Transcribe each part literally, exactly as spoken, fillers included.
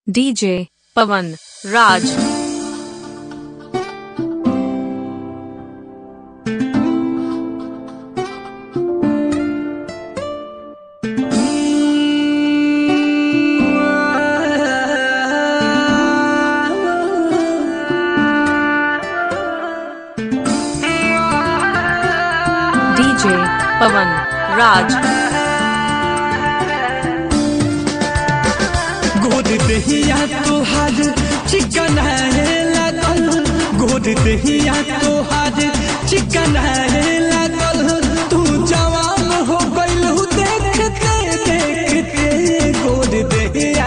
DJ Pawan राज। DJ Pawan राज। गोद दहिया तोहार चिकन है लागल, गोद दहिया तोहार चिकन है लागल। तू जवान हो गइलू देखते देखते। गोद दहिया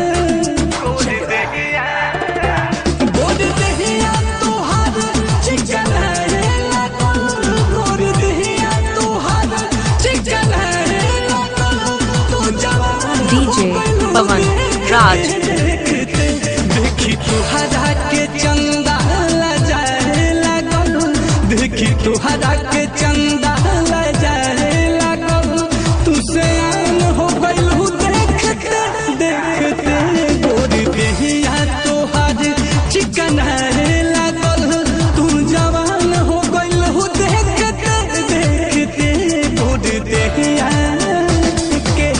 गोद दहिया तोहार चिकन है लागल, गोद दहिया तोहार चिकन है लागल। तू जवान डीजे पवन राज। देखी तुहरा के चंदा लजाए लागल, देखी तुहरा के चंदा लजाए लागल। तू सयान हो गइलू देखते देखते। गोद दहिया तोहार चिकन है लागल, तू जवान हो गइलू देखते देखते। गोद दहिया के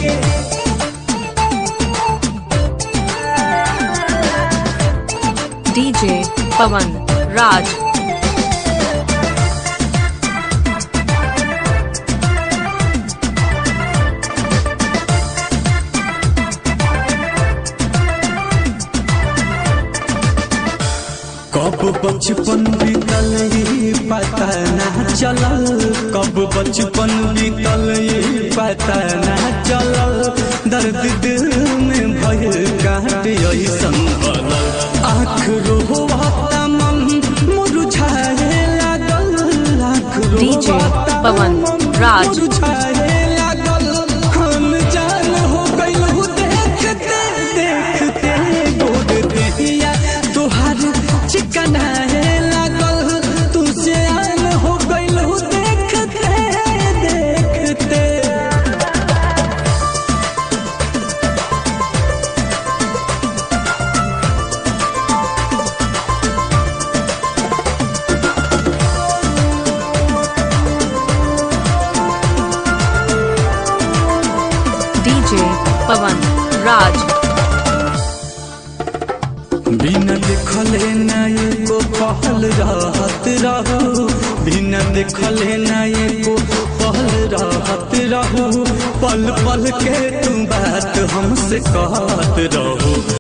डीजे पवन राज। कब बचपन बीतल ये पता ना चलल, कब बचपन बीतल ये पता ना चलल। दर्द दिल में भय काट ऐसन भरल, आँख रोवाता मन मुरझाए लागल। आँख डीजे रोवाता पवन मन राज। मुरझाए लागल। हम जान हो गइलू देखते देखते। गोद दहिया तोहार चिकन है लागल, तू सयान हो गइलू देखते देखते। डीजे पवन राज। बिना देखले ना एको पहल रहत रहू, बिना देखले ना एको पहल रहत रहू। पल पल के तू बात हमसे कहत रहू।